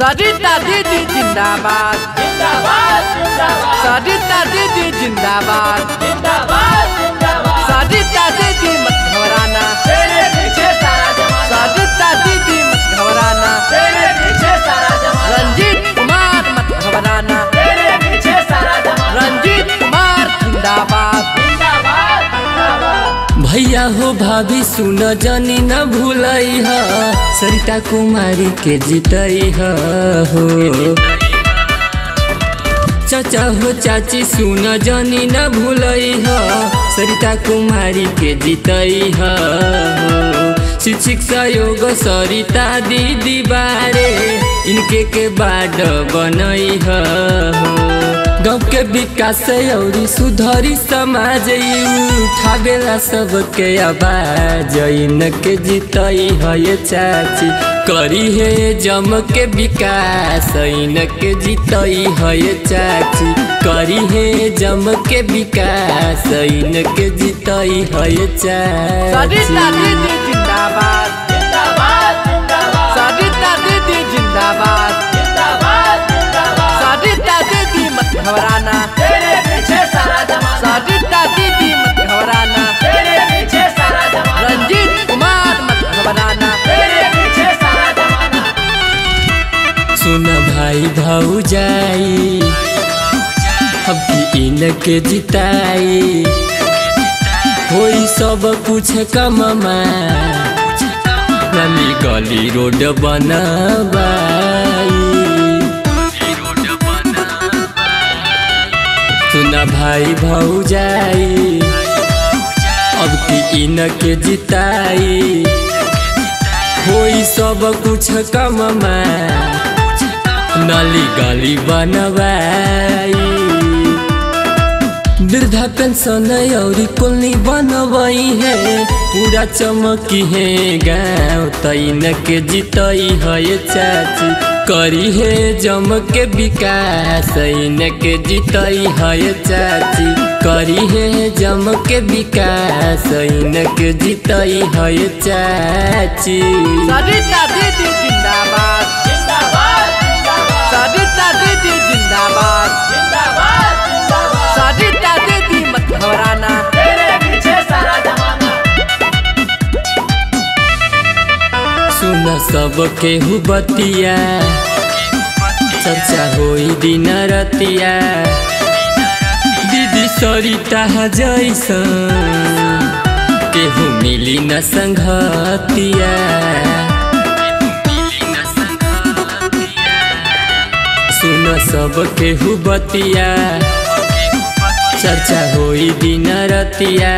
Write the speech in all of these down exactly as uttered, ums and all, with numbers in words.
सरिता दीदी जिंदाबाद जिंदाबाद जिंदाबाद सरिता दीदी जिंदाबाद जिंदाबाद जिंदाबाद सरिता दीदी मत घबराना तेरे पीछे सारा जमाना सरिता दीदी मत घबराना तेरे पीछे सारा जमाना रंजीत कुमार मत घबराना तेरे पीछे सारा जमाना रंजीत कुमार जिंदाबाद जिंदाबाद जिंदाबाद। भैया हो भाभी सुन जानी न भूलई ह सरिता कुमारी के जितई ह हो चाचा हो चाची सुन जानी न भूलई ह सरिता कुमारी के जितई ह हो शिक्षक सहयोग सरिता दीदी बारे इनके के बाद बनई ह हो गाँव के विकास और सुधरी समाज उठावेला सबके आवाज इनके जितई है ये चाची करी है जम के विकास इनके जितई है ये चाची करी है जम के विकास इनके जितई है ये चाची सरिता दीदी जिंदाबाद जिंदाबाद जिंदाबाद सरिता दीदी जिंदाबाद जिंदाबाद जिंदाबाद सरिता दीदी मत घबराना तेरे पीछे सारा जमाना सरिता दीदी मत घबराना तेरे पीछे सारा जमाना रंजीत कुमार मत घबराना तेरे पीछे सारा जमाना। सुन भाई भौजाई अब की इनके जिताई होई सब कुछ कममा नली गली रोड बनवाई सुना भाई भौजाई अब की इनके जिताई होई सब कुछ कममा नली गली बनवाई वृद्धा पेंशन और कॉलोनी बनवाई है पूरा चमकी है गाँव तैन के जितई है ये चाची करी है जम के विकास इनके जितई है ये चाची करी है जम के विकास इनके जितई है ये चाची सरिता दीदी जिंदाबाद जिंदाबाद जिंदाबाद सरिता दीदी जिंदाबाद जिंदाबाद जिंदाबाद सरिता दीदी मत घबराना तेरे पीछे सारा जमाना सुन सब केहू बतिया चर्चा होई दिन रतिया दीदी सरिता जैसन केहू मिली न संगतिया सुन सब केहू बतिया चर्चा होई दिन रतिया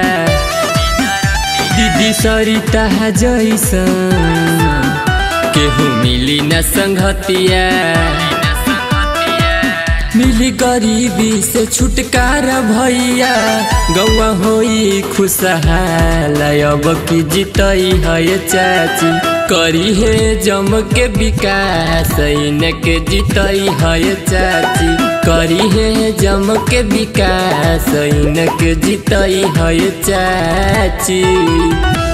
दीदी सरिता जैसन केहू मिली न संगतिया मिली गरीबी से छुटकारा भैया गौवा होई खुशहाल अब की जितई है ये चाची करी है जम के विकास इनके जितई है ये चाची करी है जम के विकास इनके जितई है ये चाची।